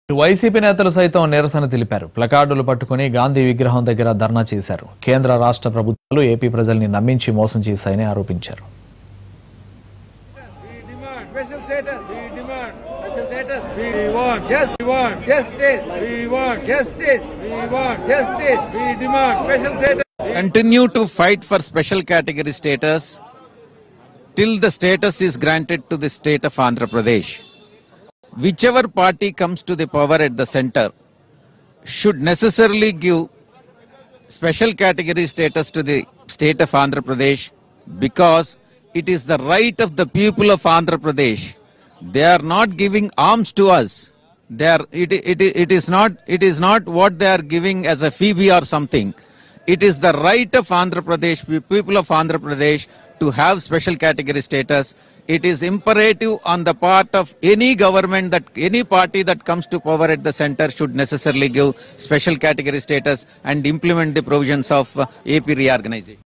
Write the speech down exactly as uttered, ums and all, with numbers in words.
YCP నేతలు సైతం నిరసన తెలిపారు. ప్లకార్డులు పట్టుకుని గాంధీ విగ్రహం దగ్గర ధర్నా చేశారు. కేంద్ర రాష్ట్ర ప్రభుత్వాలు ఏపీ ప్రజల్ని నమ్మించి మోసం చేశాయని ఆరోపించారు. Continue to fight for special category status till the status is granted to the state of Andhra Pradesh. Whichever party comes to the power at the center should necessarily give special category status to the state of Andhra Pradesh, because it is the right of the people of Andhra Pradesh. They are not giving arms to us. They are, it, it, it, is not, it is not what they are giving as a fee or something. It is the right of Andhra Pradesh, people of Andhra Pradesh, to have special category status. It is imperative on the part of any government that any party that comes to power at the center should necessarily give special category status and implement the provisions of uh, A P reorganization.